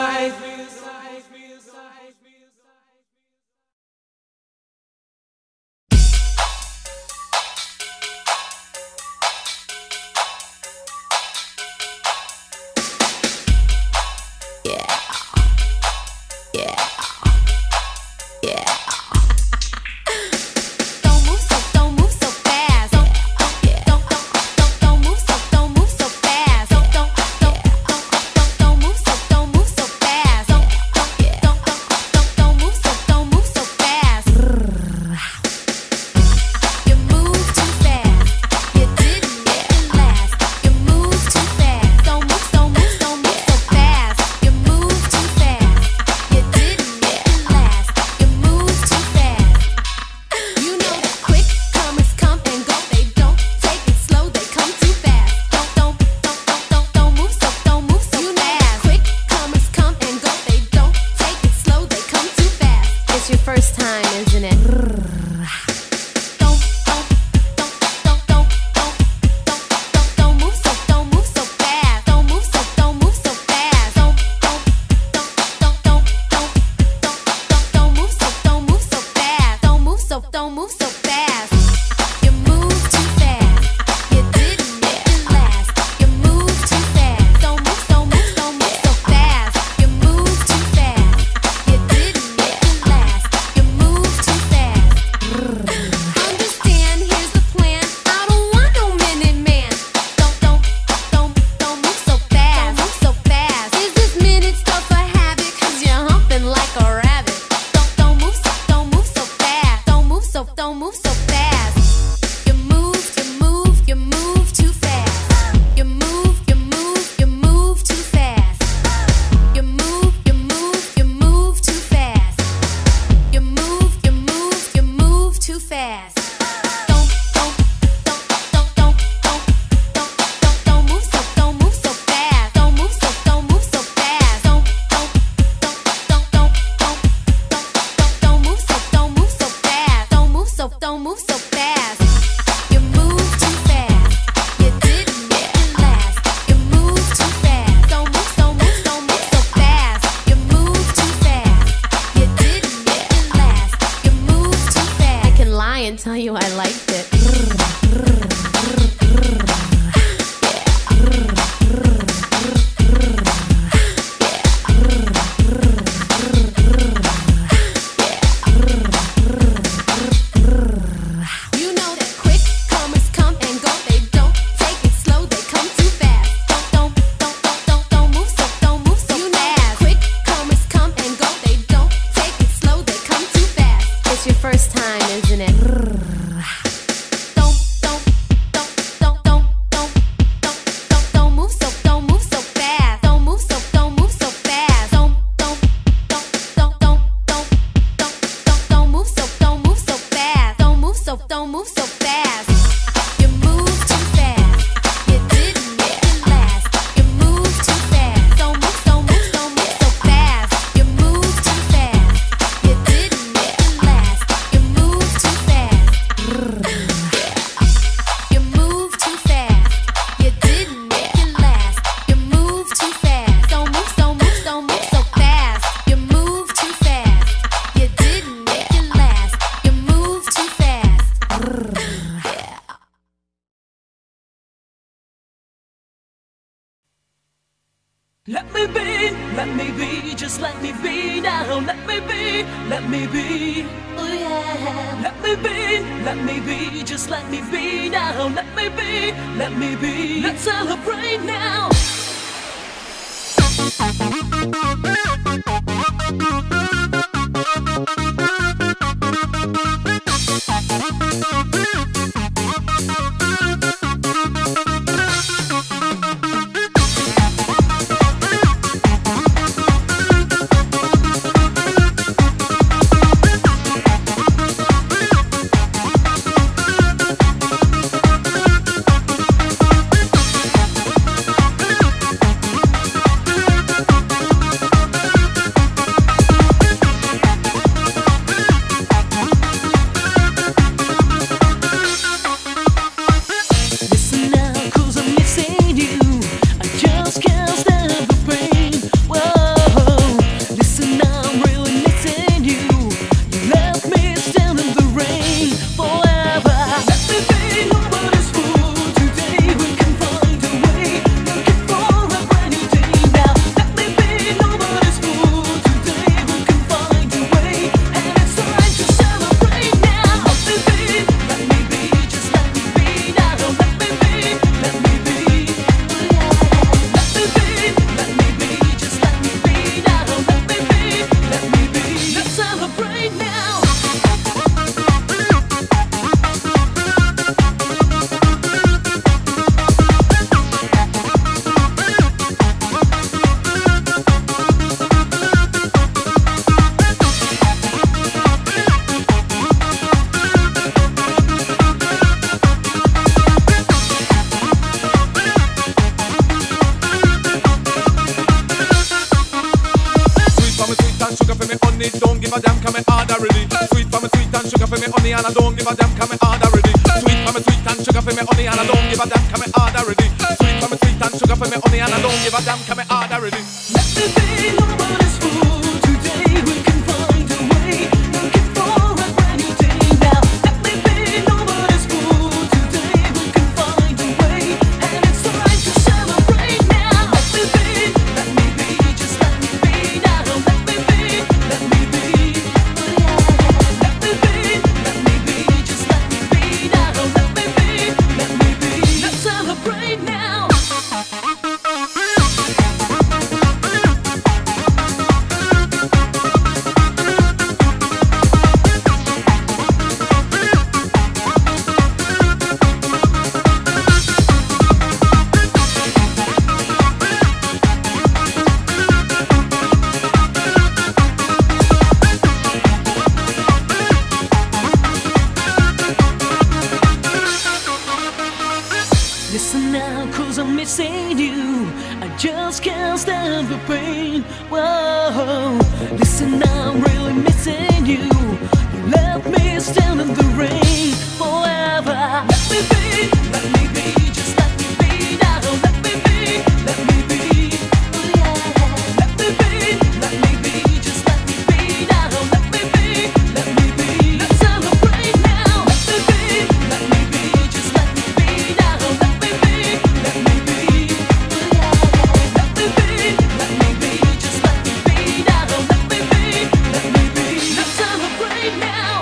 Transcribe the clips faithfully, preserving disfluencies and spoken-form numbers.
tell you I liked it. Let me be, let me be, just let me be now. Let me be, let me be, oh yeah. Let me be, let me be, just let me be now. Let me be, let me be, let's celebrate now. me sweet and sugar for me honey, and I don't give a damn 'cause me hard already. Sweet for me sweet and sugar for me honey, and I don't give a damn 'cause me hard already. Sweet for me sweet and sugar for me honey, and I don't give a damn 'cause me hard already. Let me be nobody's fool. Today we can find a way. Looking for a brand new day now. Let me be nobody's fool. Today we can find a way, and it's time to celebrate now. Let me be, let me be, just let me be now. Let me be, let me be, oh yeah. Let me be, let me be, just let me be now. Let me be, let me be, let's celebrate now. Listen now, 'cause I'm missing you. I just can't stand the pain. Whoa. Listen now, I'm really missing you. You left me stand in the rain forever. Let me be, let me be, just let me be now. Let me be, let me be, oh yeah. Let me be, let me be, just let me be now. Let me be, let me be, let's celebrate now. Let me be, let me be, just let me be now. Let me be, let me be, oh yeah. Let me be, let me be, just let me be now. Let me be, let me be, let's celebrate now.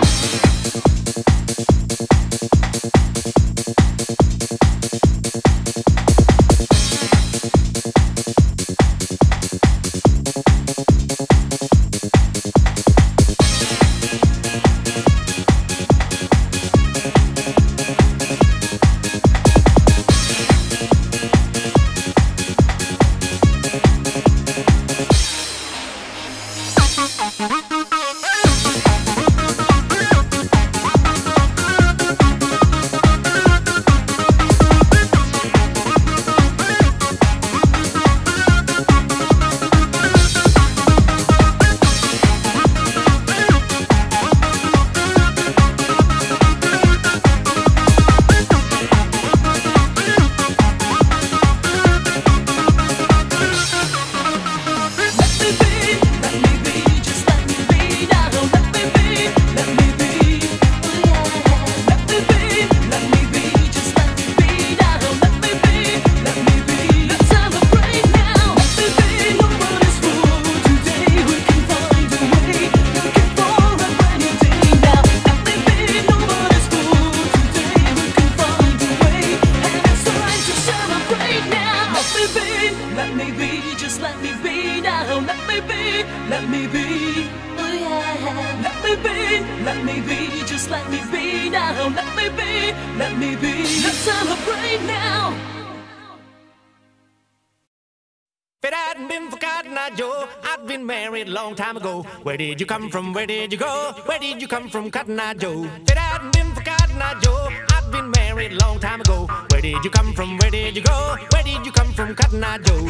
Let me be, just let me be now. Let me be, let me be, oh yeah. Let me be, let me be, just let me be now. Let me be, let me be, let's celebrate now. If it hadn't been for Cotton Eye Joe, I'd been married a long time ago. Where did you come from? Where did you go? Where did you come from, Cotton Eye Joe? If it hadn't been for Cotton Eye Joe, I'd been married a long time ago. Where did you come from? Where did you go? Where did you come from, Cotton Eye Joe?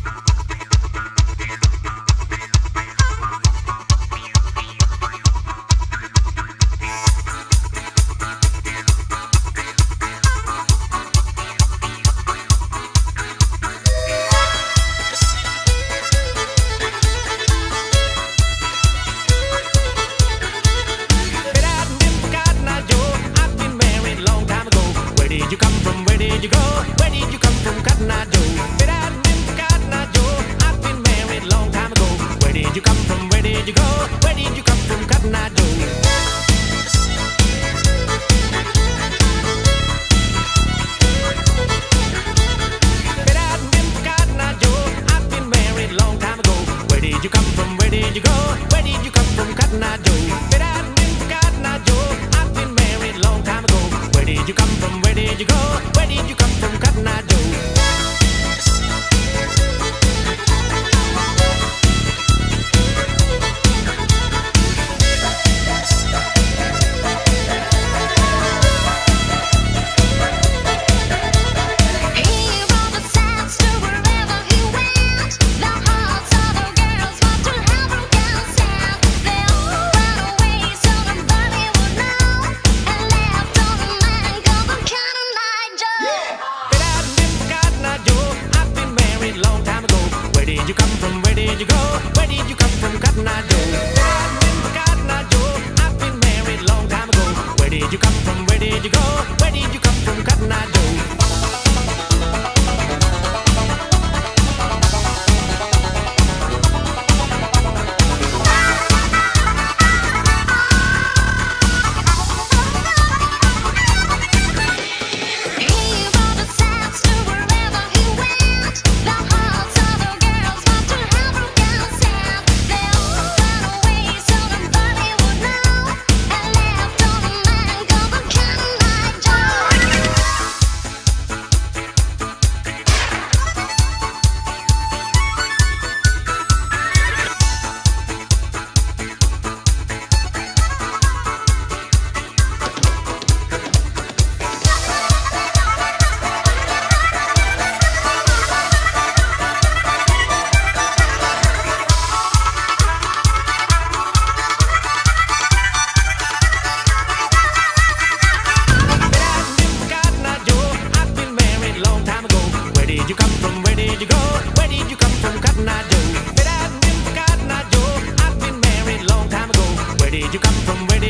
Where did you come from? Where did you go? Where did you come from, Cotton Eye Joe? If it hadn't been for Cotton Eye Joe, I've been married a long time ago. Where did you come from? Where did you go? Where did you come from, Cotton Eye Joe? If it hadn't been for Cotton Eye Joe, I've been married a long time ago. Where did you come from? Where did you go? Where did you come from, Cotton Eye Joe? If it hadn't been for Cotton Eye Joe, I've been married a long time ago. Where did you come from? Where did you go? Where did you come from?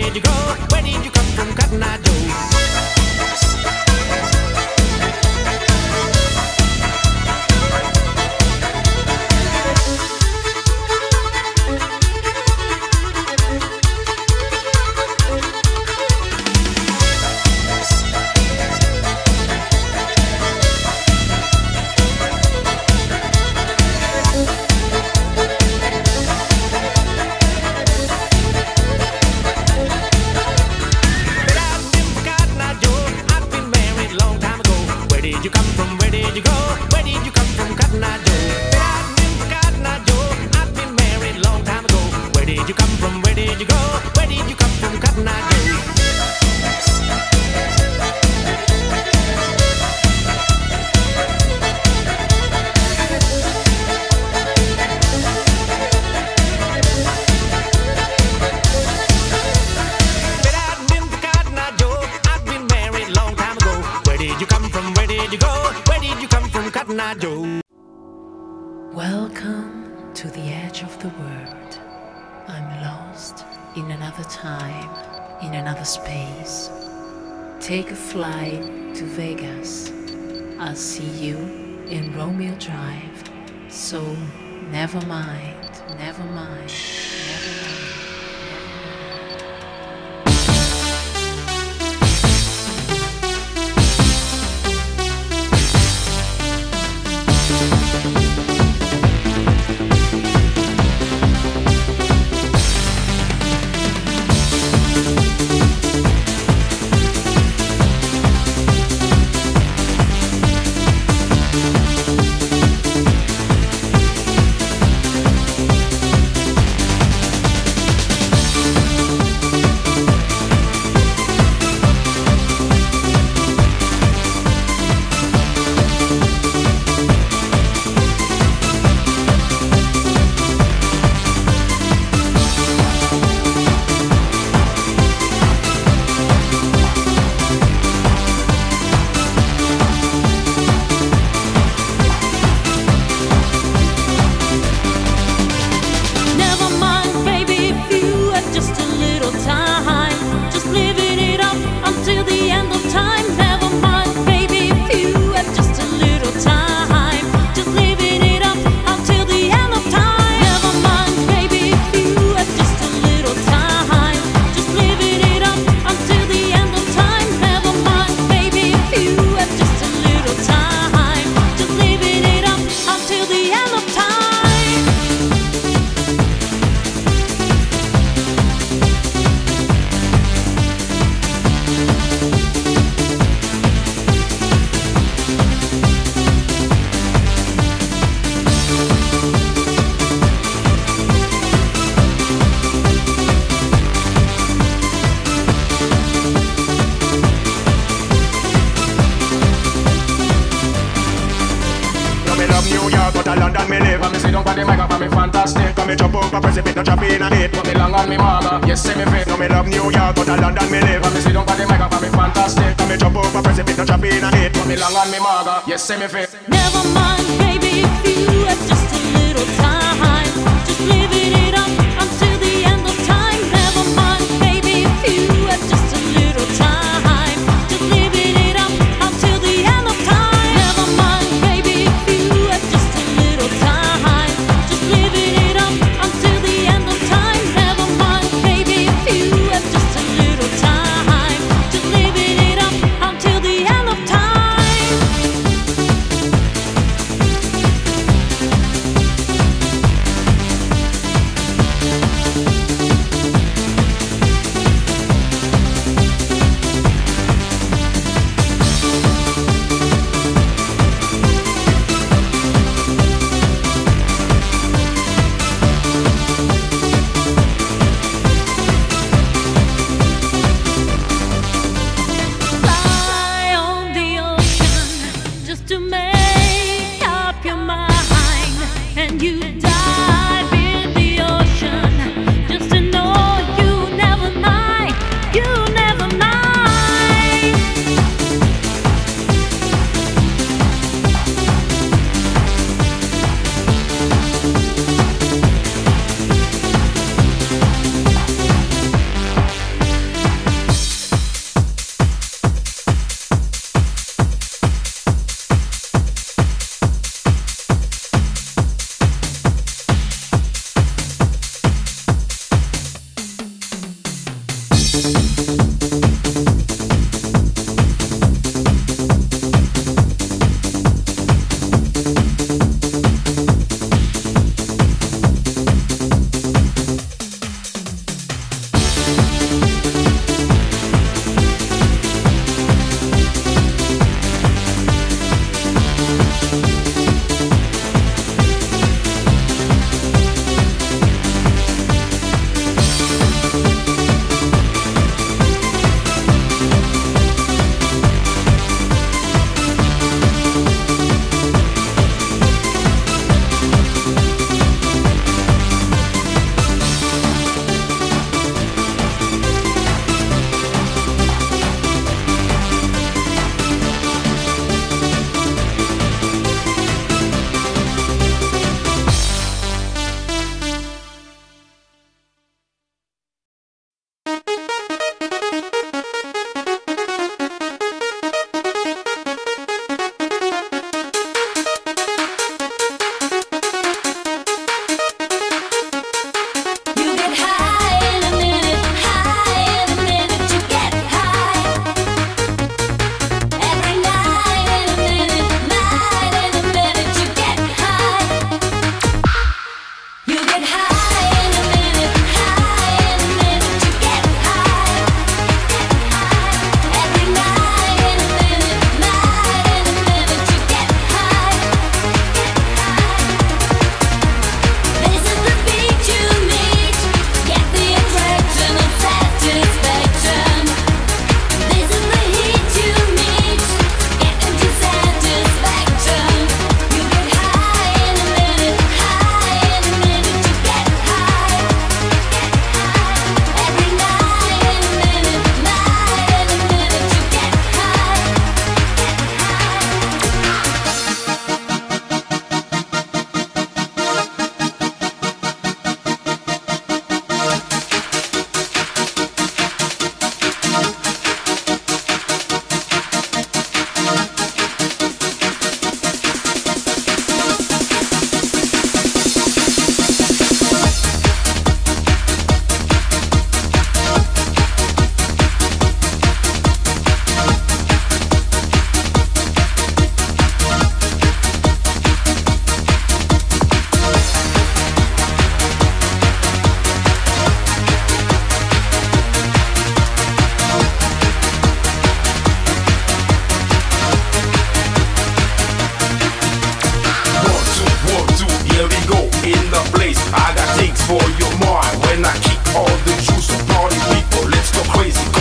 did you go? Where did you come from, Cotton Eye Joe? Welcome to the edge of the world. I'm lost in another time, in another space. Take a flight to Vegas. I'll see you in Romeo Drive. So never mind, never mind, never mind. London me live and me sit down by the mic and me fantastic. Come me jump up a precipice, no chop in a hit. Put me long on me mama, yes see me fit. No me love New York, but a London me live and me sit down by the mic and me fantastic. Come me jump up a precipice, no chop in a hit. Put me long on me mama, yes see me fit. Never mind, baby, if you have just a little time, just living it up until the end of time. Never mind, baby, if you have just a little time, just living it up until the end of time. Never mind, baby, if you have just a little time, just living it up until the end of time. Never mind, baby, if you have just a little time, just living it up until the end of time.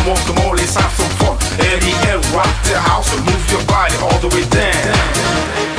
on, come on, let's have some fun. Eddie and rock the house and move your body all the way down.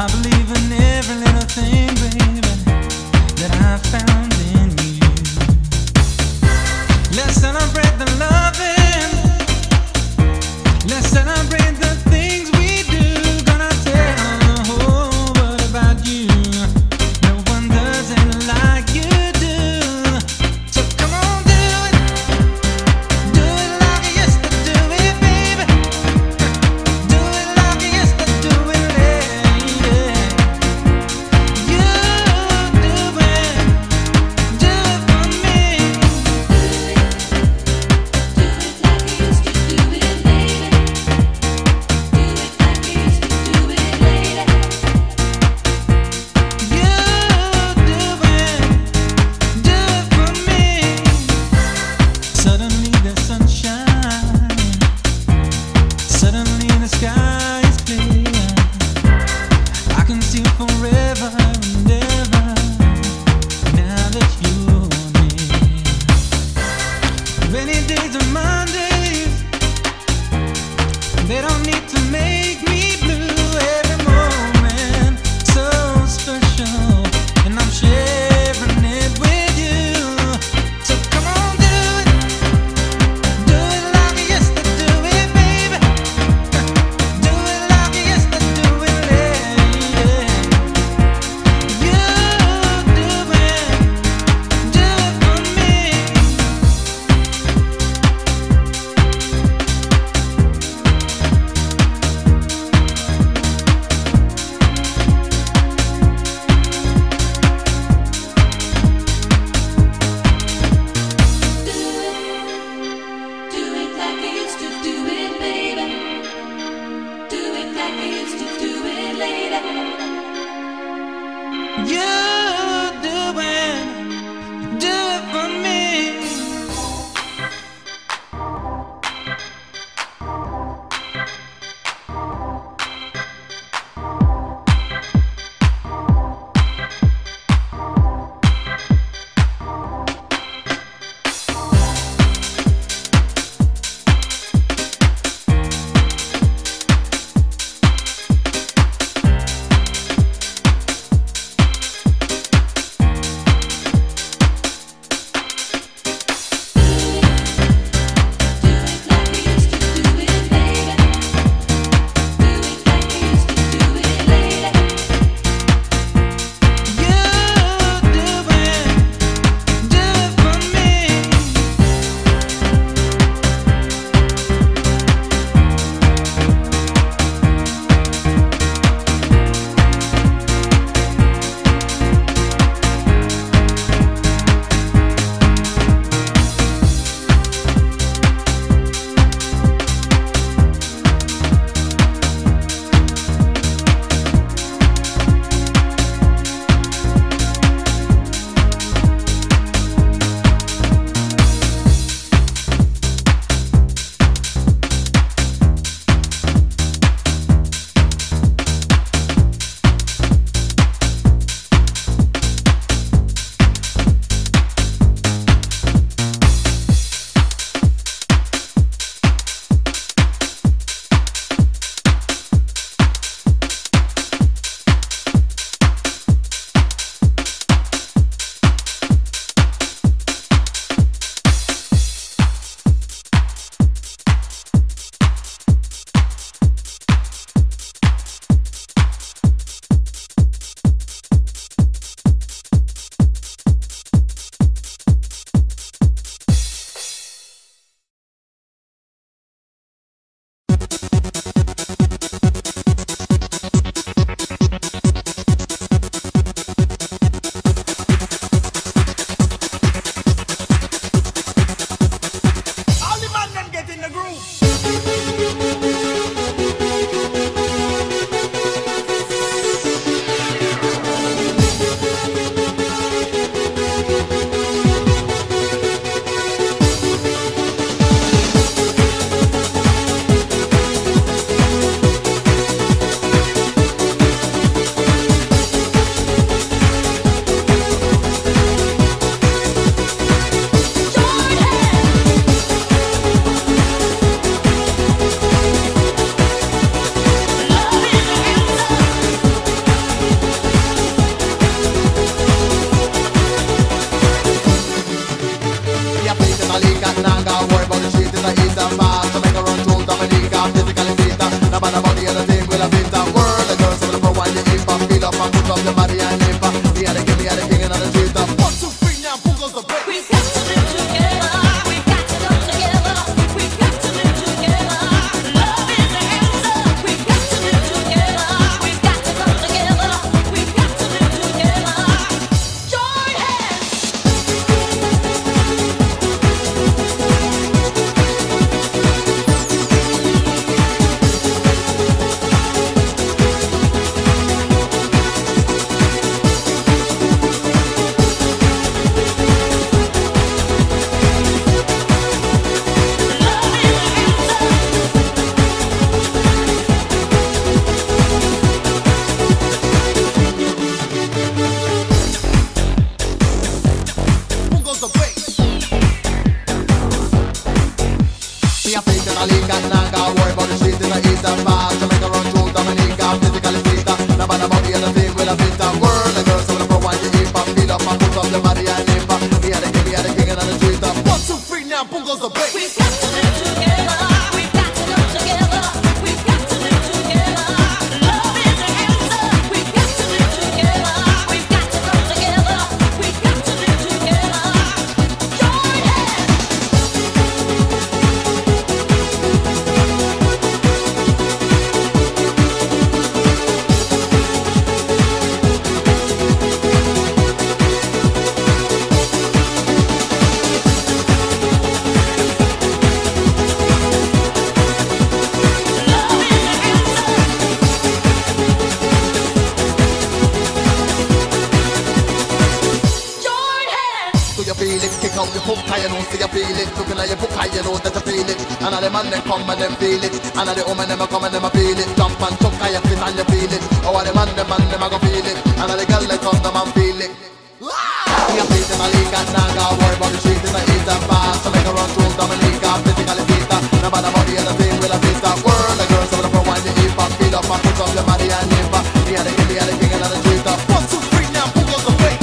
believe in every little thing, baby, that I found in you. Let's celebrate the loving. Let's celebrate the things we do. Gonna tell the whole world about you. No one does it like you do. So come on, do it. Do it like you used to do it, baby. Do it like you used to do it, lady. You do it. Do it for me. Do it like you used to do it, lady. Do it like you used to do it, lady. You do it. Do it for me. Suddenly there's sunshine. Suddenly the sky is clear. I can see forever and ever now that you're near. Rainy days are Mondays. They don't need to make me blue. Every moment so special, and I'm sharing it with you. So come on, do it. Do it like you used to do it, baby. Do it like you used to do it, lady. You do it. Do it for me. Do it like you used to do it, baby. Do it like you used to do it, lady. You do it. Do it for me. out the hook, I know, see you feel it. Looking at your book, I know that you feel it. And all the man them come and them feel it. And all the woman them come and them a feel it. Jump and chuck, I fit and you feel it. Oh, all the man them man them a go feel it. And all the girl they come them and feel it. We are facing a leak and now got worry about the street is a eat and fast. So make a run through Dominica, physically fit. No matter body and the thing with a fit. World, the girls over the front wine, the hip hop, feel up and put up your body and hip hop. Me and the king, me and the king and the street up. One, two, three, now, who goes the place?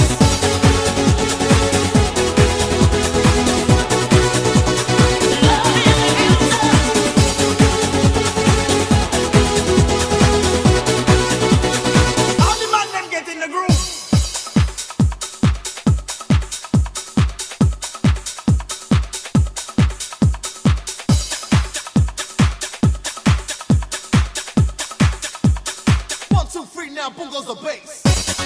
Now, boom goes the bass.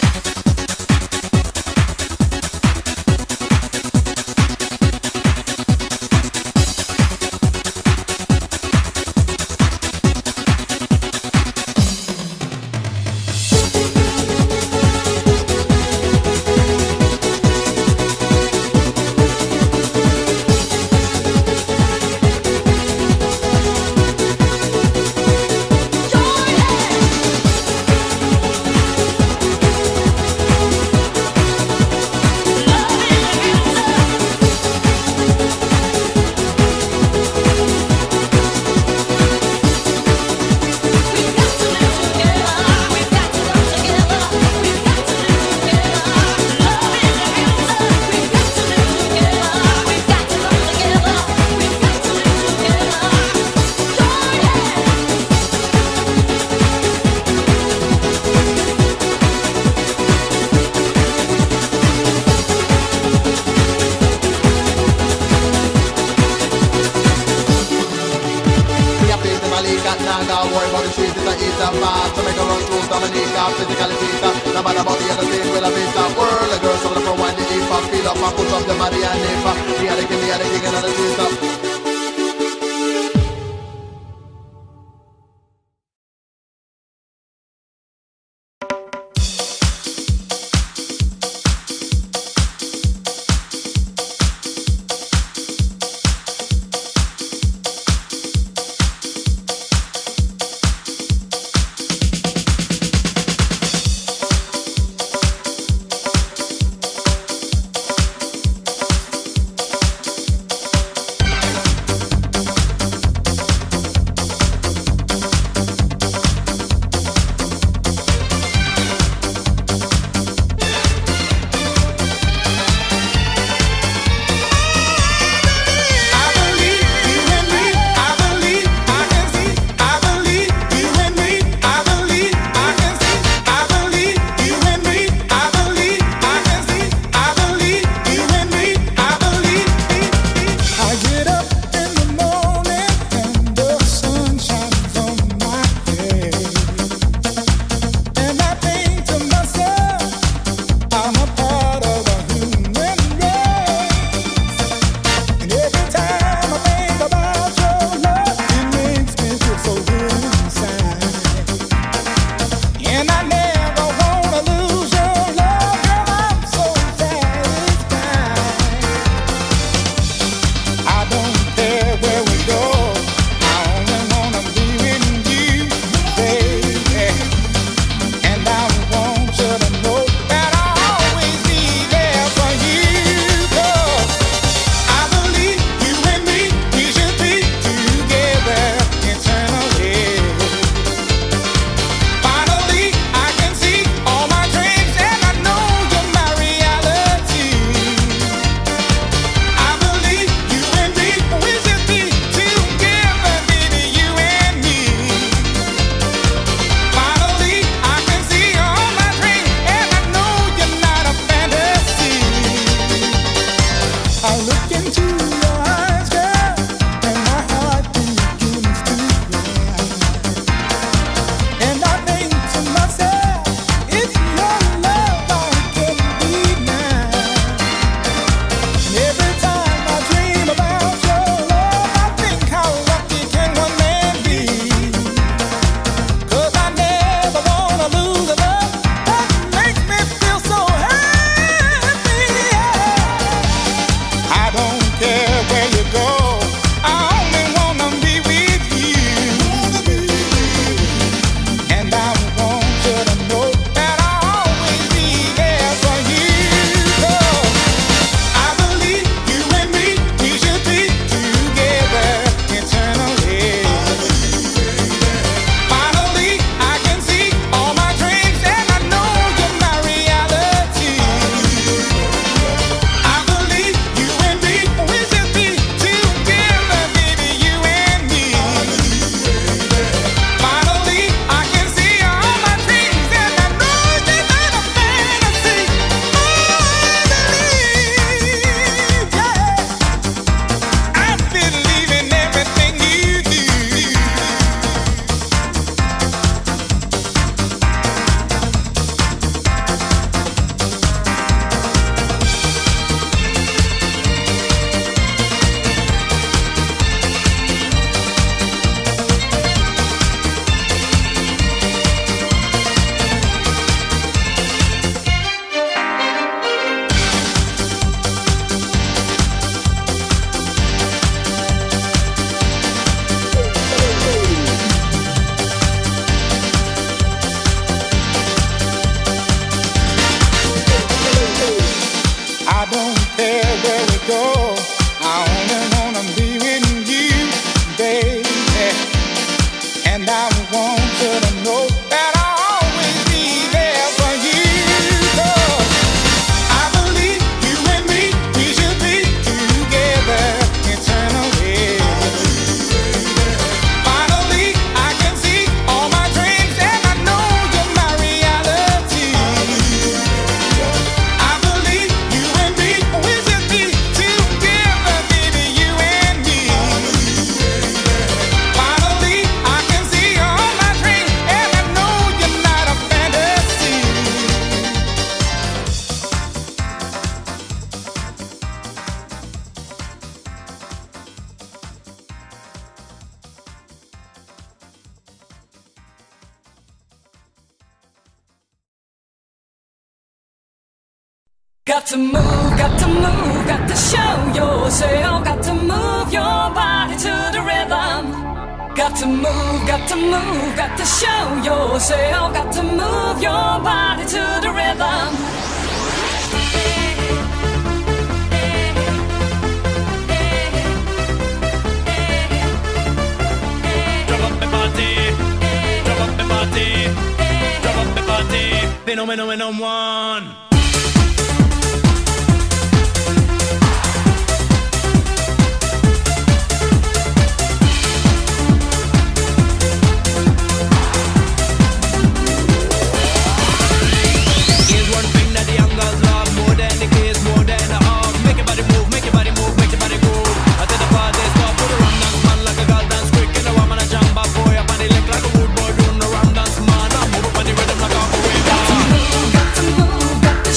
Physically fit, no matter body and the thing with a fit. World, the girls over the front wine, the hip hop, feel up and put up the body and hip hop. Me and the king, me and the king and the street up. where we go. I only wanna be with you, baby. And I want you to know that I'll always be there for you. 'Cause I believe you and me, we should be together eternally. Finally, I can see all my dreams, and I know you're my reality. I believe you and me, we should be together, baby, you and me. Finally, I can see all my dreams, and I know you're not a fantasy. Got to move, got to move, got to show yourself. Got to move your body to the rhythm. Got to move, got to move, got to show yourself. Got to move your body to the rhythm. Drop up the body, drop up the body, drop up the body. Phenomenon one. Here's one thing that the young girls love more than the kids, more than the arm. Make your body move, make your body move, make your body move. I tell the party stop, put a rum dance man like a girl dance quick. And the woman a jump up boy up on the leg like a wood boy doing the rum dance man. I move up on the rhythm like a wave. Got to move, got to move, got to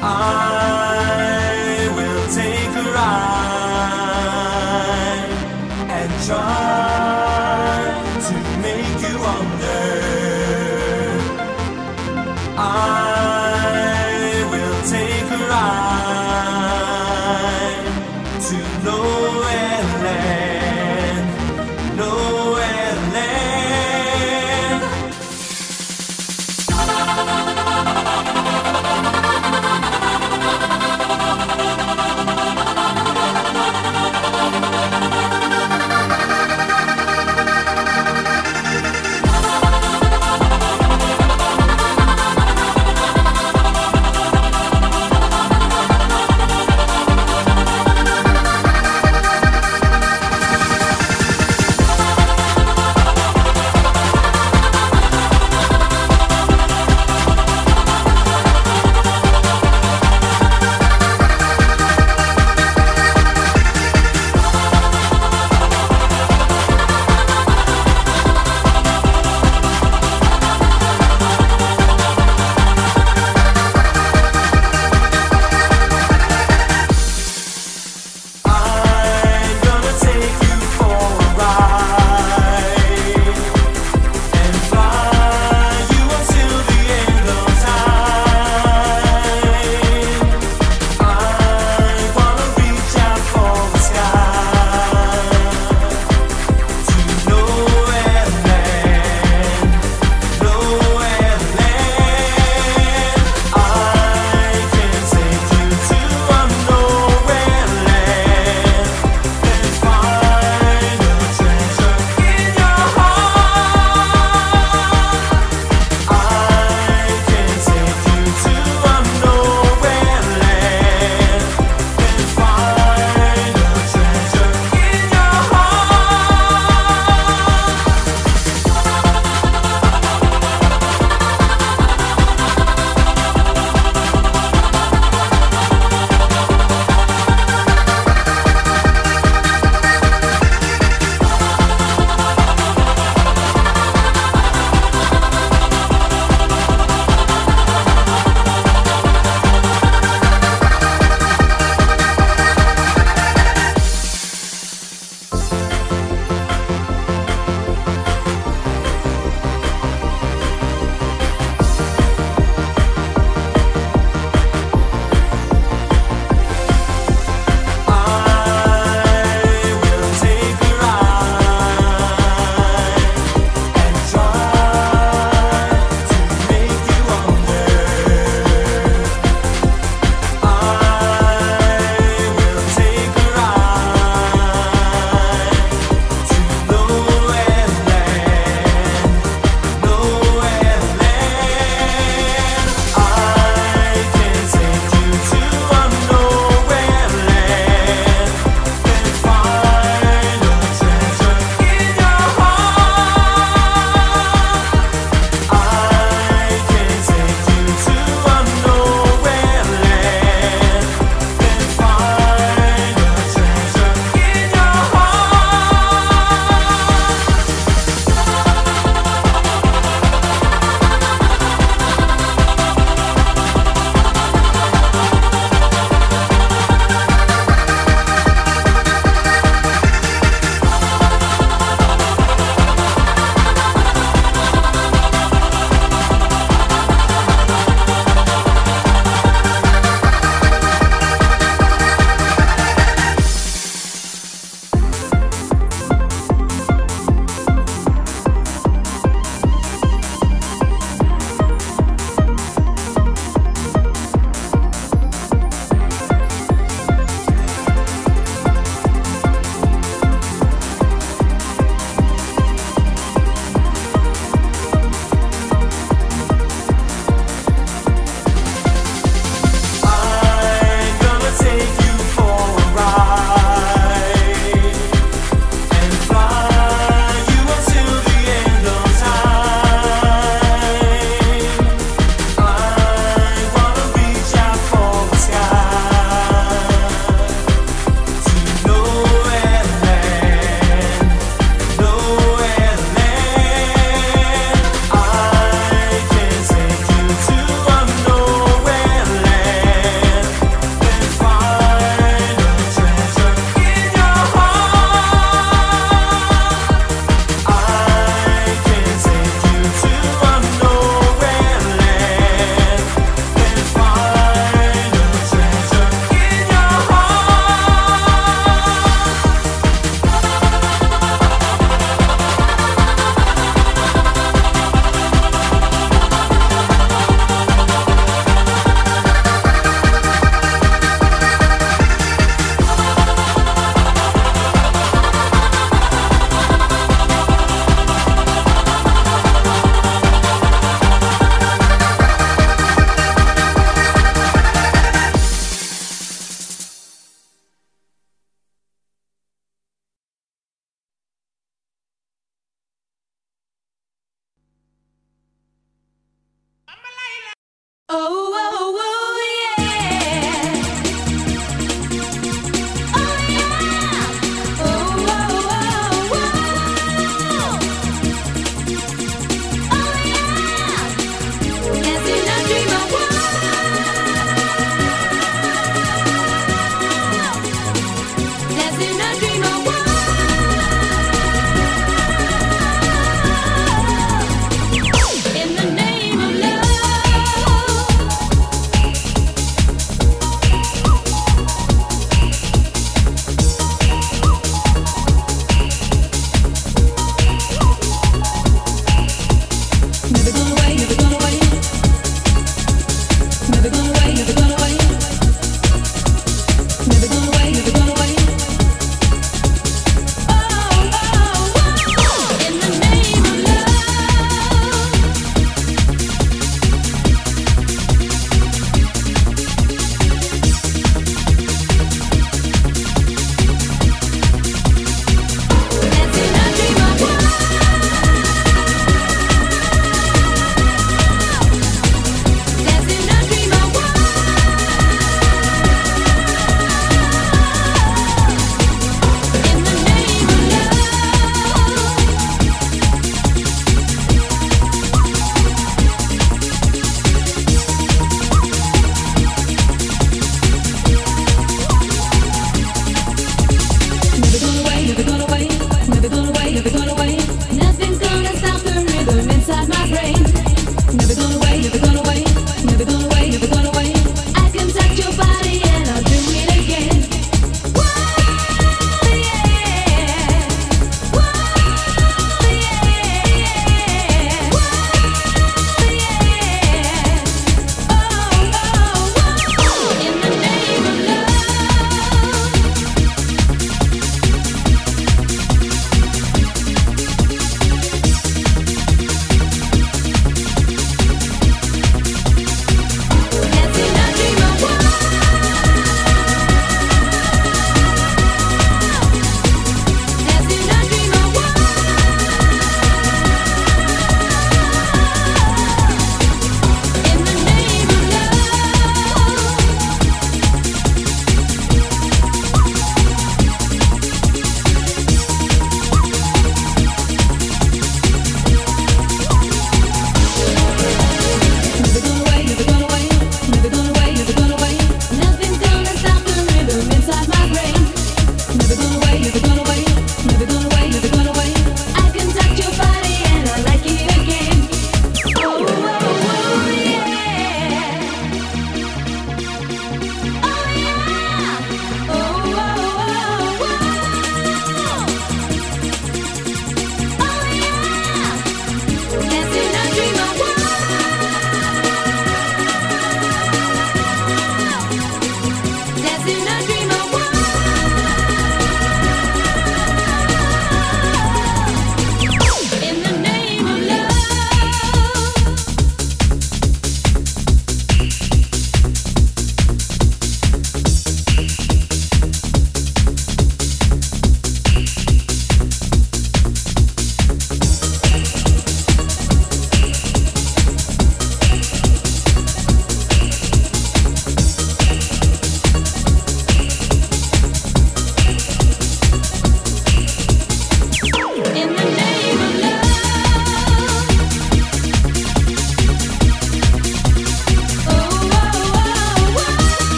I will take a ride and try